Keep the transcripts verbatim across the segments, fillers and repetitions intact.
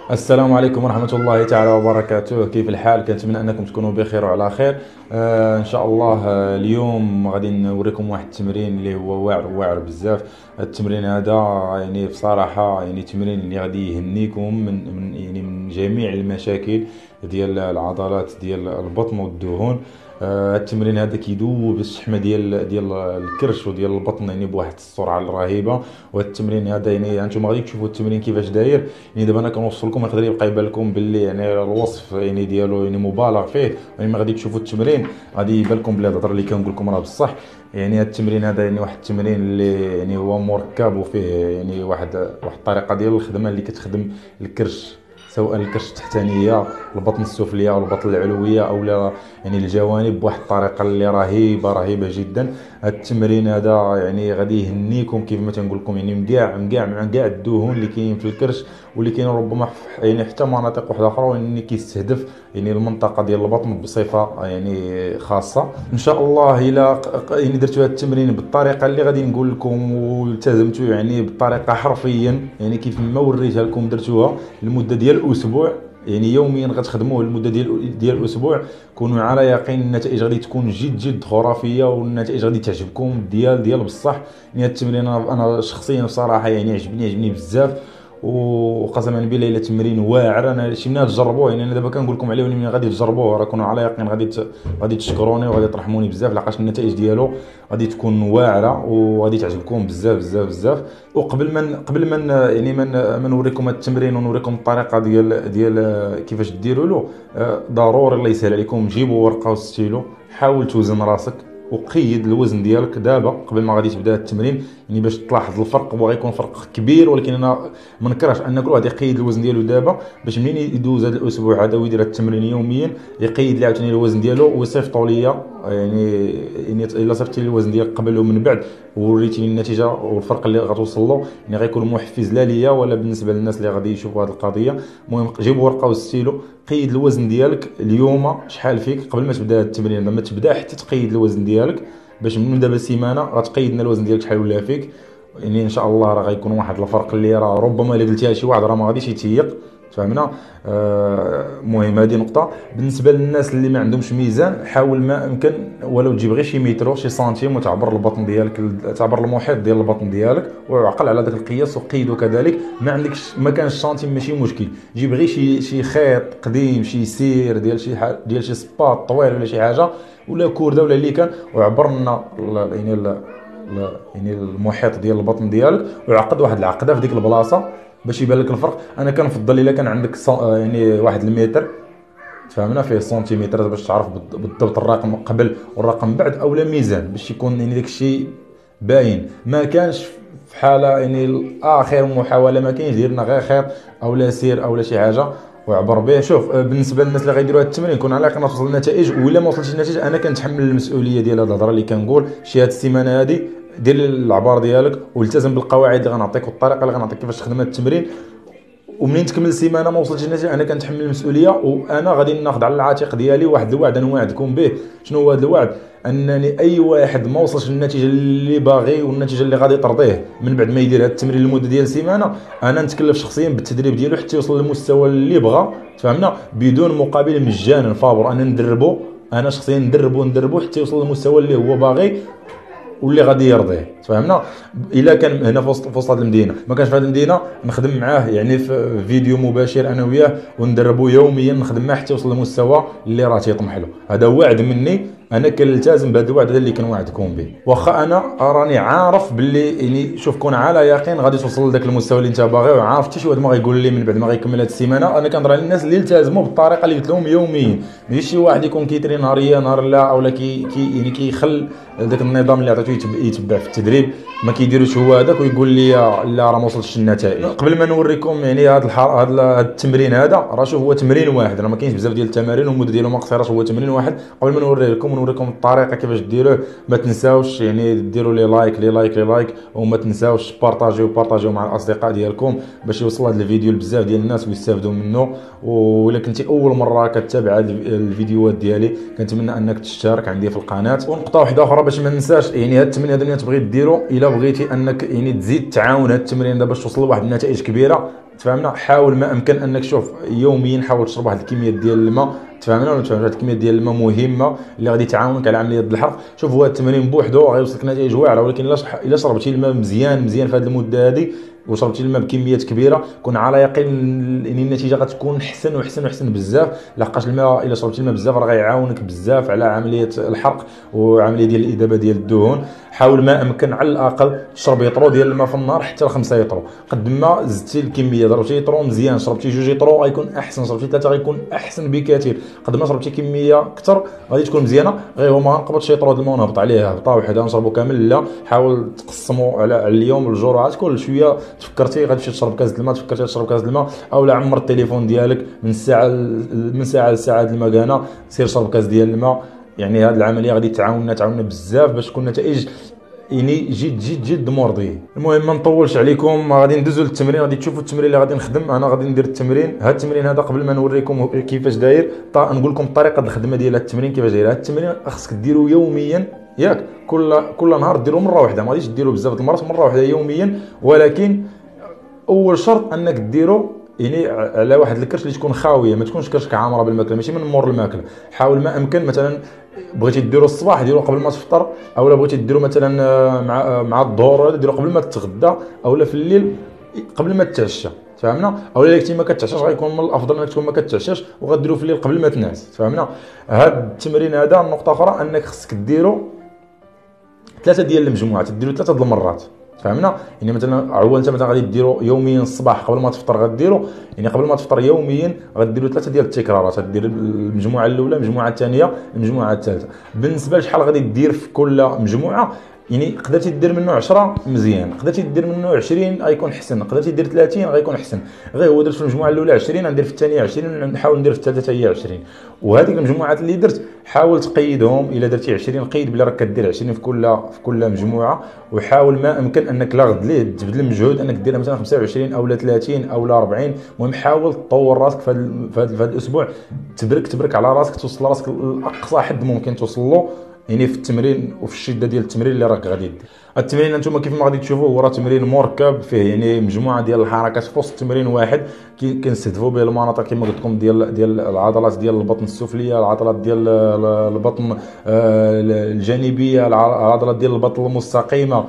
السلام عليكم ورحمة الله تعالى وبركاته. كيف الحال؟ كنتمنى أنكم تكونوا بخير وعلى خير. آه إن شاء الله. آه اليوم غادي نوريكم واحد التمرين اللي هو واعر واعر بزاف. التمرين هذا يعني بصراحة يعني تمرين اللي غادي يهنيكم من, من يعني من جميع المشاكل ديال العضلات ديال البطن والدهون. آه التمرين هذا كيدوب الشحمه ديال ديال الكرش وديال البطن يعني بواحد السرعه الرهيبه. وهذا التمرين هذا يعني انتم غادي تشوفوا التمرين كيفاش داير. يعني دابا انا كنوصل لكم، يقدر يبقى يبان لكم باللي يعني الوصف يعني ديالو يعني مبالغ فيه، يعني ما غادي تشوفوا التمرين غادي يبان لكم بلي الهضره اللي كنقول لكم راه بصح. يعني هذا التمرين هذا يعني واحد التمرين اللي يعني هو مركب وفيه يعني واحد واحد الطريقه ديال الخدمه اللي كتخدم الكرش، سواء الكرش التحتانيه، البطن السفليه او البطن العلويه او لا يعني الجوانب، بواحد الطريقه اللي رهيبه رهيبه جدا. هذا التمرين هذا يعني غادي يهنيكم كيف ما تنقول لكم، يعني من كاع من كاع من كاع الدهون اللي كاينين في الكرش واللي كاين ربما في يعني حتى مناطق واحده اخرى، يعني كيستهدف يعني المنطقه ديال البطن بصفه يعني خاصه. ان شاء الله الا يعني درتوا هذا التمرين بالطريقه اللي غادي نقول لكم والتزمتوا يعني بالطريقه حرفيا يعني كيف ما وريتها لكم درتوها لمده ديال اسبوع، يعني يوميا غتخدموه لمده ديال ديال اسبوع، كونوا على يقين النتائج غادي تكون جد جد خرافيه والنتائج غادي تعجبكم ديال ديال بصح. يعني هذا التمرين انا أنا شخصيا بصراحه يعني عجبني عجبني بزاف، وقسما بالله الا تمرين واعر. انا شي منات تجربوه، يعني انا دابا كنقول لكم عليه ولكن غادي تجربوه راه كونوا على يقين غادي ت... غادي تشكروني وغادي ترحموني بزاف، لحقاش النتائج ديالو غادي تكون واعره وغادي تعجبكم بزاف بزاف بزاف. وقبل من قبل من يعني من من نوريكم التمرين ونوريكم الطريقه ديال ديال كيفاش ديروا له، آه، ضروري الله يسهل عليكم جيبوا ورقه وستيلو، حاول توزن راسك وقيد الوزن ديالك دابا قبل ما غادي تبدا التمرين، يعني باش تلاحظ الفرق. هو غيكون فرق كبير ولكن انا ما نكرهش ان كل واحد يقيد الوزن ديالو دابا، باش منين يدوز هذا الاسبوع هذا ويدير التمرين يوميا يقيد لي عاوتاني الوزن ديالو ويصيفطوا ليا. يعني يعني الا صيفطتي لي الوزن ديالك قبل ومن بعد وريتيني النتيجه والفرق اللي غتوصل له، يعني غيكون محفز لا ليا ولا بالنسبه للناس اللي غادي يشوفوا هذه القضيه. المهم جيبوا ورقه وستيلو، قيد الوزن ديالك اليوم شحال فيك قبل ما تبدا التمرين، لما تبدا حتى تقيد الوزن ديالك باش من دابا سيمانه غتقيد لنا الوزن ديالك شحال ولا فيك. يعني ان شاء الله راه غيكون واحد الفرق اللي راه ربما الا قلتيها لشي واحد راه ما غاديش يتيق. فهمنا؟ آه مهم هذه نقطه. بالنسبه للناس اللي ما عندهمش ميزان، حاول ما امكن ولو تجيب غير شي متر شي سنتيم وتعبر البطن ديالك، تعبر المحيط ديال البطن ديالك وعقل على ذاك القياس وقيدو كذلك. ما عندكش ما كانش سنتيم ماشي مشكل، جيب غير شي شي خيط قديم، شي سير ديال شي ديال شي سباط طويل ولا شي حاجه ولا كورده ولا اللي كان، وعبر لنا يعني ال يعني المحيط ديال البطن ديالك وعقد واحد العقده في ديك البلاصه باش يبان لك الفرق. انا كنفضل الا كان عندك يعني واحد المتر فهمنا فيه سنتيمتر باش تعرف بالضبط الرقم قبل والرقم بعد، او لا ميزان باش يكون يعني داك الشيء باين. ما كانش في حاله يعني اخر محاوله ما كاينش، ديرنا غير خيط او لا سير او لا شي حاجه وعبر به. شوف بالنسبه للناس اللي غيديروا هذا التمرين يكون على يقين توصل للنتائج، ولا ما وصلتش للنتائج انا كنتحمل المسؤوليه ديال هذه الهضره اللي كنقول. شي هذه السيمانه هذه دير العبار ديالك والتزم بالقواعد اللي غنعطيك والطريقه اللي غنعطيك كيفاش تخدم هذا التمرين، ومنين تكمل السيمانه ما وصلتش للنتيجه انا كنتحمل المسؤوليه. وانا غادي ناخذ على العاتق ديالي واحد الوعد نوعدكم به. شنو هو هذا الوعد؟ انني اي واحد ما وصلش للنتيجه اللي باغي والنتيجه اللي غادي ترضيه من بعد ما يدير هذا التمرين لمده ديال سيمانه، انا نتكلف شخصيا بالتدريب ديالو حتى يوصل للمستوى اللي بغى، فهمنا، بدون مقابل مجانا فابور. انا ندربو، انا شخصيا ندربو ندربو حتى يوصل للمستوى اللي هو باغي واللي غادي يرضيه. فهمنا؟ الا كان هنا في وسط في وسط المدينه، ما كانش في هذه المدينه نخدم معاه يعني في فيديو مباشر انا وياه وندربو يوميا، نخدم معاه حتى يوصل للمستوى اللي راه تيطمح له. هذا وعد مني، انا كنلتزم بهذا الوعد اللي كنوعدكم به، واخا انا راني عارف باللي يعني شوف كون على يقين غادي توصل لذاك المستوى اللي انت باغي، وعارف حتى شي واحد ما غيقول لي من بعد ما غيكمل هذه السيمانه. انا كنهضر على الناس اللي التزموا بالطريقه اللي قلت لهم يوميا، ماشي شي واحد يكون كيتري نهاريا نهار لا، اولا كي كي يعني كيخل ذاك النظام اللي عطيتو يتبع في التدريب ما كيديروش هو هذاك ويقول لي لا راه ما وصلتش النتائج. قبل ما نوريكم يعني هذا الحر هذا التمرين هذا، راه شوف هو تمرين واحد، راه ما كاينش بزاف ديال التمارين والمده ديالو ما قصيراش، هو تمرين واحد. قبل ما نوريه لكم ونوريكم الطريقه كيفاش ديروه، ما تنساوش يعني ديروا لي لايك لي لايك لي لايك وما تنساوش بارطاجيو بارطاجيو مع الاصدقاء ديالكم باش يوصل هذا الفيديو لبزاف ديال الناس ويستافدوا منه. ولا كنتي اول مره كتابع هذه الفيديوهات ديالي كنتمنى انك تشترك عندي في القناه. ونقطه واحده اخرى باش ما ننساش، يعني هذا التمرين هذا اللي تبغي ديرو الا بغيتي انك يعني تزيد تعاون هذا التمرين ده باش توصل لواحد النتائج كبيره، تفهمنا. حاول ما امكن انك شوف يوميا حاول تشرب واحد الكميه ديال الماء، تفهمنا ولا تفهم. هذه الكميه ديال الماء مهمه اللي غادي تعاونك على عمليه الحرق. شوف هو التمرين بوحدو غيوصلك نتائج واعره، ولكن الا الا شربتي الماء مزيان مزيان في هذه المده هذه وشربتي الماء بكميات كبيره، كون على يقين ان النتيجه غتكون احسن واحسن واحسن بزاف. لحقاش الماء الا شربتي الماء بزاف راه غيعاونك بزاف على عمليه الحرق وعمليه ديال الاذابه ديال الدهون. حاول ما امكن على الاقل تشرب يطرو ديال الماء في النهار حتى ل خمسة يطرو. قد ما زدتي الكميه ضربتي يطرو مزيان، شربتي جوج يطرو غيكون احسن، شربتي ثلاثه غيكون احسن بكثير. قد ما شربتي كميه اكثر غادي تكون مزيانه. غير هو ما نقبضش يطرو د الماء ونهبط عليه هبطه وحده نشربو كامل، لا. حاول تقسموا على اليوم الجرعات، كل شويه تفكرتي غتمشي تشرب كاس الماء، تفكرتي تشرب كاس الماء، اولا عمر التليفون ديالك من ساعه من ساعه لساعه المكانه سير شرب كاس ديال الماء. يعني هذه العمليه غادي تعاوننا تعاوننا بزاف باش تكون نتائج يعني جد جد جد مرضيه. المهم ما نطولش عليكم، غادي ندوزو للتمرين. غادي تشوفوا التمرين اللي غادي نخدم. انا غادي ندير التمرين، هذا التمرين هذا قبل ما نوريكم كيفاش داير نقول لكم طريقه الخدمه ديال هذا التمرين كيفاش داير. هذا التمرين خاصك ديرو يوميا، ياك كل كل نهار ديرو مره واحده، ما غاديش ديرو بزاف د المرات، مره واحده يوميا. ولكن اول شرط انك ديرو يعني على واحد الكرش اللي تكون خاويه، ما تكونش كرش عامره بالماكله، ماشي من مور الماكله. حاول ما امكن مثلا بغيتي ديرو الصباح ديرو قبل ما تفطر، اولا بغيتي ديرو مثلا مع مع الظهر ديرو قبل ما تتغدى، اولا في الليل قبل ما تتعشى، فهمنا. اولا الا كنتي ما كتعشاش غيكون من الافضل انك تكون ما كتعشاش وغديرو في الليل قبل ما تنعس، فهمنا. هذا التمرين هذا النقطه اخرى انك خصك ديرو ثلاثه ديال المجموعات، ديرو ثلاثه د المرات، فهمنا. يعني مثلا عوال انت مثلا غادي ديرو يوميا الصباح قبل ما تفطر غديرو، يعني قبل ما تفطر يوميا غديروا ثلاثه ديال التكرارات، غدير المجموعه الاولى، المجموعه الثانيه، المجموعه الثالثه. بالنسبه لشحال غادي دير في كل مجموعه، يعني قدرتي دير منه عشرة مزيان، قدرتي دير منه عشرين غيكون احسن، قدرتي دير ثلاثين غيكون احسن. غير هو درت في المجموعه الاولى عشرين، غندير في الثانيه عشرين، نحاول ندير في الثالثه هي عشرين. وهذيك المجموعات اللي درت حاول تقيدهم. الا درتي عشرين قيد بلي راك كدير عشرين في كل في كل مجموعه. وحاول ما امكن انك لا غد ليه تبذل مجهود انك دير مثلا خمسة وعشرين او ثلاثين او أربعين. المهم حاول تطور راسك في هذا الاسبوع، تبرك تبرك على راسك، توصل راسك لاقصى حد ممكن توصل له يعني في التمرين وفي الشده ديال التمرين اللي راك غادي دير. التمرين انتم كيف ما غادي تشوفوا هو راه تمرين مركب، فيه يعني مجموعه ديال الحركات في وسط تمرين واحد كنستهدفوا به المناطق كما قلت لكم ديال ديال العضلات ديال البطن السفليه، العضلات ديال البطن الجانبيه، العضلات ديال البطن المستقيمه.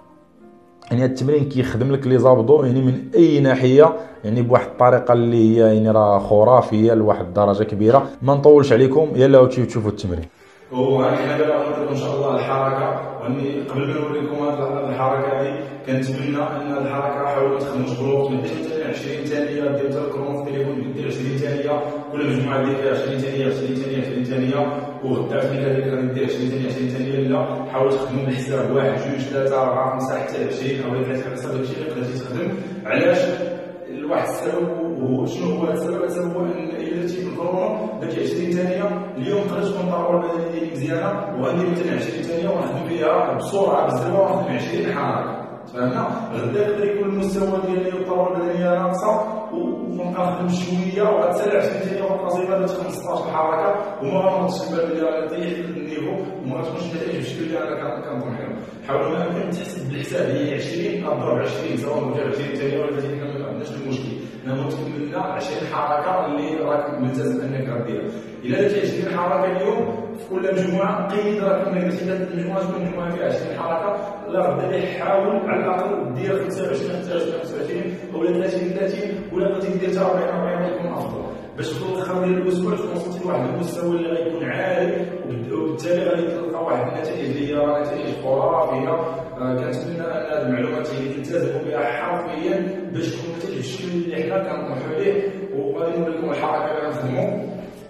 يعني هذا التمرين كيخدم لك لي زابدو يعني من اي ناحيه، يعني بواحد الطريقه اللي هي يعني راه خرافيه لواحد الدرجه كبيره. ما نطولش عليكم، يلا تشوفوا التمرين. وحنا دابا غنوريكم ان شاء الله الحركه. واني قبل ما نوريكم هذه الحركه هذه كنتمنى ان الحركه حاولوا تخدموا جروب، ما ديرش مثلا عشرين ثانيه ديال الكروم في التليفون، دير عشرين ثانيه كل مجموعه دير فيها عشرين ثانيه عشرين ثانيه عشرين ثانيه، وغدا في كذلك غادي دير عشرين ثانيه عشرين ثانيه. لا حاول تخدموا بالحساب واحد جوج ثلاثه اربعه خمسه حتى عشرين او ثلاثين على حسب داكشي اللي قدرتي تخدم. علاش؟ واحد السبب، وشنو هو السبب؟ السبب هو ان الا درتي في الكورونا داك عشرين ثانيه اليوم تقدر تكون الضربه البدنيه ديالي مزيانه، وغندير مثلا عشرين ثانيه ونخدم فيها بسرعه بزاف ونخدم عشرين حركه، فهمنا. غدا يقدر يكون المستوى ديالي والطاقه البدنيه ناقصه ونبقى نخدم شويه وغتسالي عشرين ثانيه ونقصيها درت خمسطاش حركه وما غنردش البال بلي راه طيح النيفو وما غتكونش النتائج بالشكل اللي انا كنظن عليه. حاول ما امكن تحسب بالحساب هي عشرين اضرب عشرين سواء درت عشرين ثانيه ولا ثلاثين ما عندناش المشكل. انا متكمل لنا عشرين حركه اللي راك ملتزم انك ديرها. الا درتي عشرين حركه اليوم في كل مجموعه قيد راك ملي درتي ثلاث مجموعات كل مجموعه فيها عشرين حركه، لا غدا حاول على الاقل دير خمسة وعشرين خمسة وعشرين خمسة وعشرين ولا ثلاثين ثلاثين ولا بغيتي دير أربعين أربعين غيكون افضل، باش في الاخر ديال الاسبوع تكون وصلتي لواحد المستوى اللي غيكون عالي، وبالتالي غادي تلقى واحد النتائج اللي هي نتائج خرافيه. آه كنتمنى ان هذه المعلومات اللي تلتزموا بها حرفيا باش تكون نتائج بالشكل اللي حنا كنطمحوا ليه. وغادي نقول لكم الحركه اللي غنخدموا.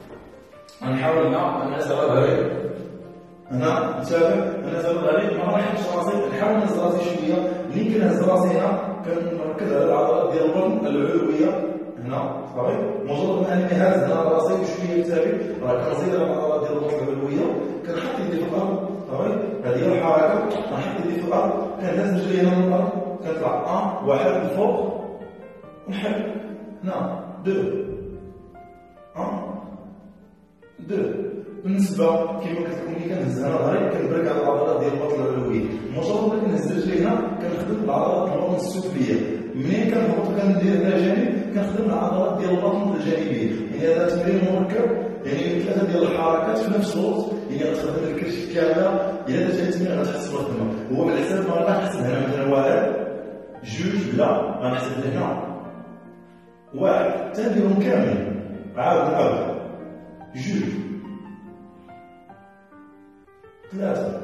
غنحاول هنا انا نزل ظهري، انا نتابع انا نزل ظهري، ما غنحطش راسي، نحاول نهز راسي شويه. ملي كنهز راسي هنا كنركز على العضلات ديال البطن العلويه هنا صافي. مجرد ما انني هاز هنا راسي بشويه كتابي راه كنزيد على العضلات ديال البطن العلويه، كنحط يدي في الارض صافي. هذه هي الحركه، كنحط يدي في الارض، كنهز رجلي هنا من الارض، كنطلع ان واحد الفوق ونحل هنا دو ان دو. بالنسبه كما قلت لكم ملي كنهز هنا ظهري كنبرك على العضلات ديال البطن العلويه. مجرد ما كنهز رجلي هنا كنخدم العضلات البطن السفليه. منين كنهبط كندير هنا جانب كنخدم العضلات ديال البطن الجانبيه. يعني هذا تمرين مركب، يعني ثلاثه ديال الحركات في نفس الوقت، يعني غتخدم الكرش كامله. الا درتي هذا التمرين غتحس بالخدمه. هو من حساب ما غنحسب هنا مثلا واحد جوج، لا غنحسب هنا واحد، تنديرهم كاملين. عاود عاود جوج ثلاثة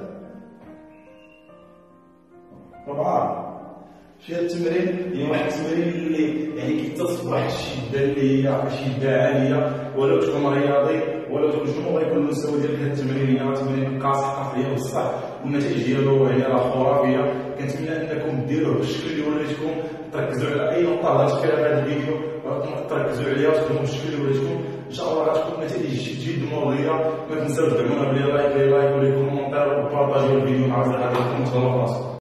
أربعة. شي هاد التمرين هي واحد التمرين اللي يعني كيتصف بواحد الشدة اللي هي شدة عالية، ولو تكون رياضي ولو تكون شنو غيكون المستوى ديالك هاد التمرين. هي تمرين كاسح حرفيا بصح، والنتائج ديالو هي راه خرافية. كنتمنى أنكم ديروه بالشكل اللي وريتكم، تركزوا على أي نقطة غادي فيها في هذا الفيديو تركزوا عليها وتخدموا بالشكل اللي وريتكم. إن شاء الله غتكون نتائج جد مرضية. ما تنساوش تدعمونا بلي لايك لي لايك ولي كومونتير وبارطاجيو الفيديو مع زملائكم. تهلاو في راسكم.